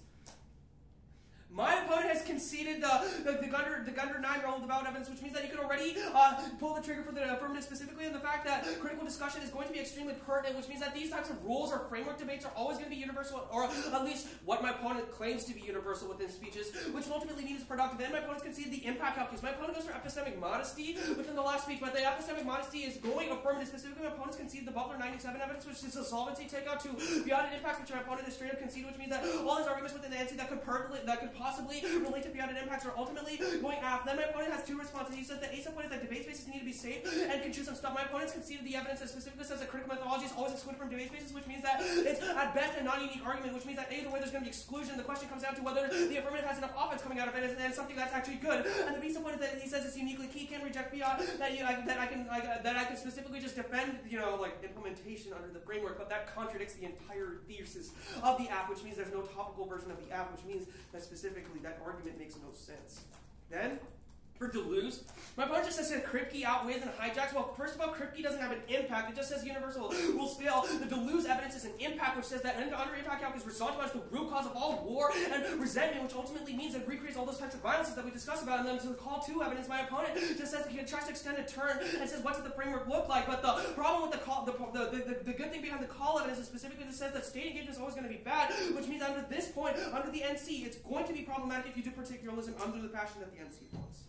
My opponent has conceded the Gundar 9 role of the ballot evidence, which means that you can already pull the trigger for the affirmative, specifically in the fact that critical discussion is going to be extremely pertinent, which means that these types of rules or framework debates are always going to be universal, or at least what my opponent claims to be universal within speeches, which ultimately means productive. And my opponent's conceded the impact calculus. My opponent goes for epistemic modesty within the last speech, but the epistemic modesty is going affirmative. Specifically, my opponent's conceded the Butler 97 evidence, which is a solvency takeout to beyond impacts, which my opponent is straight up conceded, which means that all his arguments within the NC that could possibly relate to beyond impacts are ultimately going aft. Then my opponent has two responses. He says that ASA point is that debate spaces need to be safe and can choose some stuff. My opponent's conceded the evidence that specifically says that critical methodology is always excluded from debate spaces, which means that it's at best a non-unique argument, which means that either way there's going to be exclusion. The question comes down to whether the affirmative has enough offense coming out of it and something that's actually good. And the BSA point is that he says it's uniquely key, can reject fiat, that I can specifically just defend, implementation under the framework, but that contradicts the entire thesis of the app, which means there's no topical version of the app, which means that specifically that argument makes no sense. Then, for Deleuze, my opponent just says that Kripke outweighs and hijacks. Well, first of all, Kripke doesn't have an impact. It just says universal rules fail. The Deleuze evidence is an impact, which says that under impact calculus, result is the root cause of all war and resentment, which ultimately means it recreates all those types of violences that we discussed about. And then to the call to evidence, my opponent just says that he tries to extend a turn and says, what does the framework look like? But the problem with the call, the good thing behind the call evidence is specifically that says that state engagement is always going to be bad, which means under this point, under the NC, it's going to be problematic if you do particularism under the fashion that the NC wants.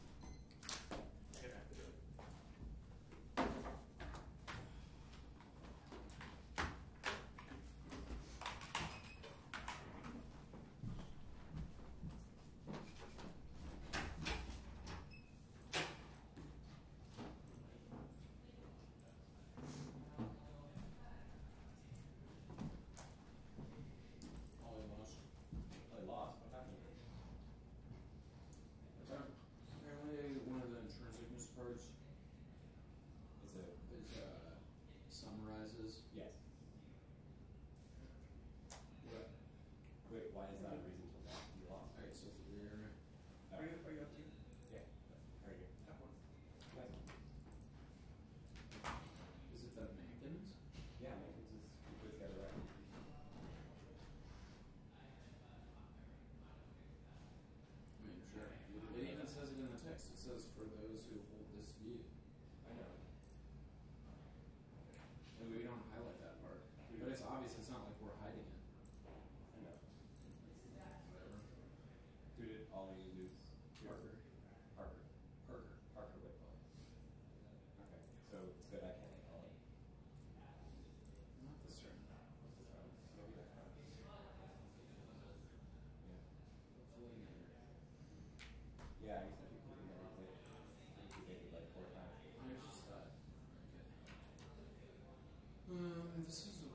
This is a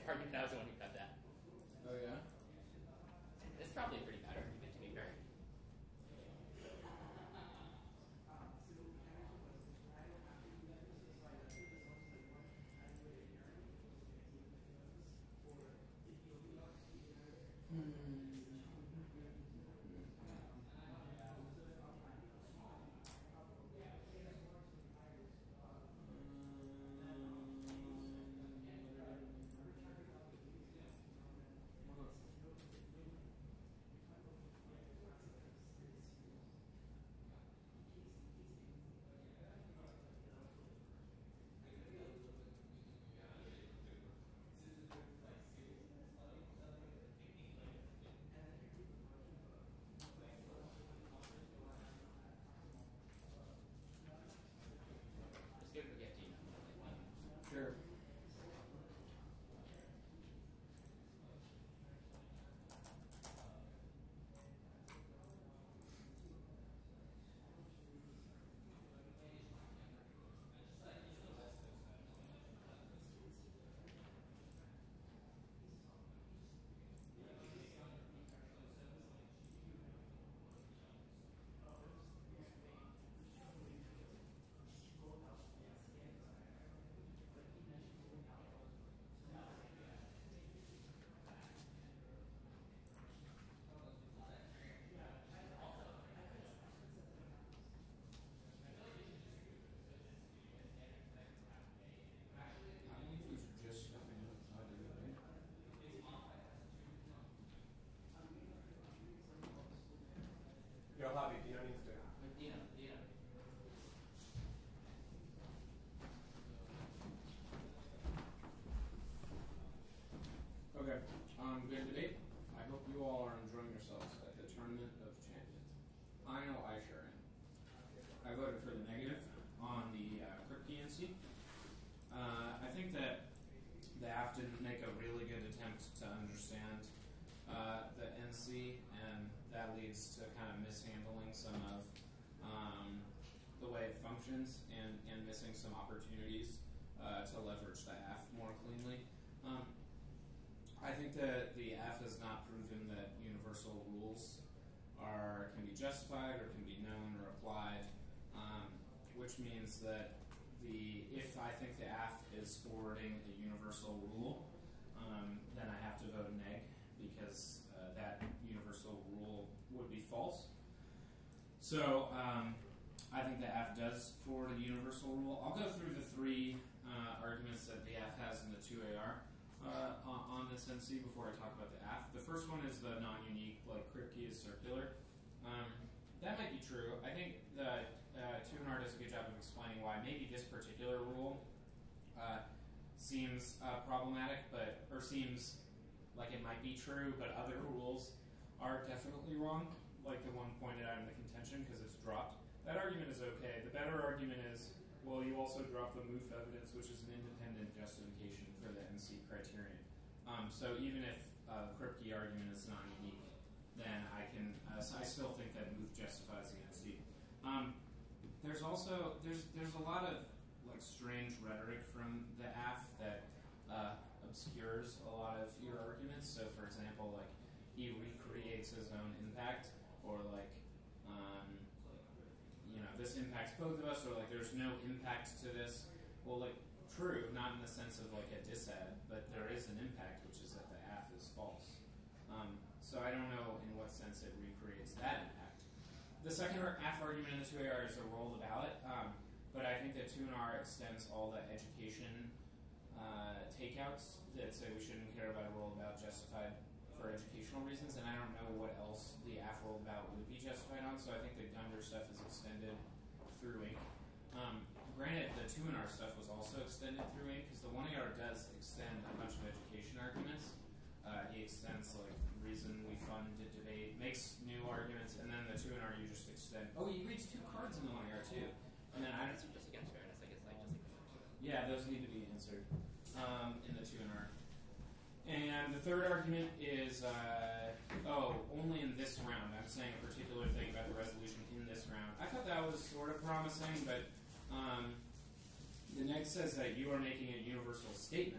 argument. I was the one who cut that. Oh yeah. It's probably a pretty bad argument, to be fair. Let's give it a get to you. Sure. Yo, Javi, Dino needs to. Dino. Okay. Good debate. I hope you all are enjoying yourselves at the Tournament of Champions. I know I sure am. I voted for the negative on the Kripke NC. I think that the AF didn't make a really good attempt to understand the NC, and that leads to kind of mishandling some of the way it functions and missing some opportunities to leverage the AF more cleanly. I think that the AF has not proven that universal rules can be justified or can be known or applied, which means that if I think the AF is forwarding a universal rule, then I have to vote neg because that universal rule would be false. So I think the AF does forward a universal rule. I'll go through the three arguments that the AF has in the 2AR on this NC before I talk about the AF. The first one is the non-unique, like Kripke is circular. That might be true. I think the Tunar does a good job of explaining why maybe this particular rule seems problematic, or seems like it might be true, but other rules are definitely wrong, like the one pointed out in the contention because it's dropped. That argument is okay. The better argument is, well, you also drop the MOOF evidence, which is an independent justification for the NC criterion. So even if the Kripke argument is not unique, then I still think that MOOF justifies the NC. There's also there's a lot of like strange rhetoric from the AF that obscures a lot of your arguments. So for example, like he recreates his own impact, or like this impacts both of us, or like there's no impact to this. Well, like true, not in the sense of like a disad, but there is an impact, which is that the AF is false. So I don't know in what sense it recreates that impact. The second AF argument in the 2AR is a roll the ballot, but I think that 2NR extends all the education takeouts that say we shouldn't care about a roll the ballot justified for educational reasons, and I don't know what else the AF roll the ballot would be justified on, so I think the Gunder stuff is extended through ink. Granted, the 2NR stuff was also extended through ink, because the 1AR does extend a bunch of education arguments. He extends like reason we funded debate, makes new arguments, and then the 2NR you just extend. Oh, he reads two cards in the 1AR too, and then I don't. Just against fairness, I guess, like just like. Yeah, those need to be answered in the 2NR. And the third argument is, only in this round. I'm saying a particular thing about the resolution in this round. I thought that was sort of promising, but the next says that you are making a universal statement in this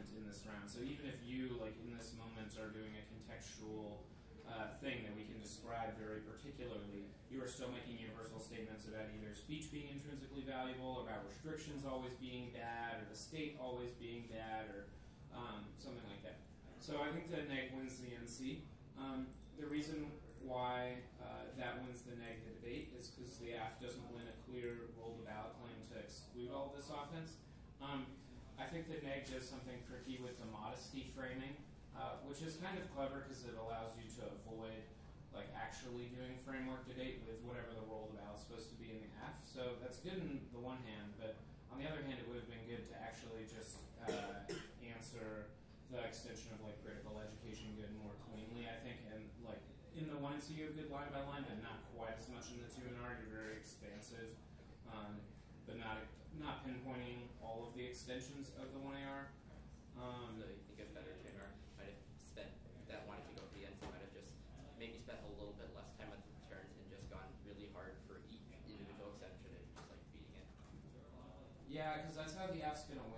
round. So even if you, like in this moment, are doing a contextual thing that we can describe very particularly, you are still making universal statements about either speech being intrinsically valuable, or about restrictions always being bad, or the state always being bad, or something like that. So I think the neg wins the NC. The reason why that wins the neg the debate is because the AF doesn't win a clear roll the ballot claim to exclude all of this offense. I think the neg does something tricky with the modesty framing, which is kind of clever because it allows you to avoid like actually doing framework debate with whatever the roll of the ballot's supposed to be in the F. So that's good in the one hand, but on the other hand, it would have been good to actually just answer the extension of like critical education good more cleanly, I think, and like in the 1C you have good line by line, but not quite as much in the 2NR. You're very expansive, but not pinpointing all of the extensions of the 1AR. So you think a better tuner might have spent that wanted to go for the ends, might have just maybe spent a little bit less time at the turns and just gone really hard for each individual extension and just like beating it. Yeah, because that's how the F's going to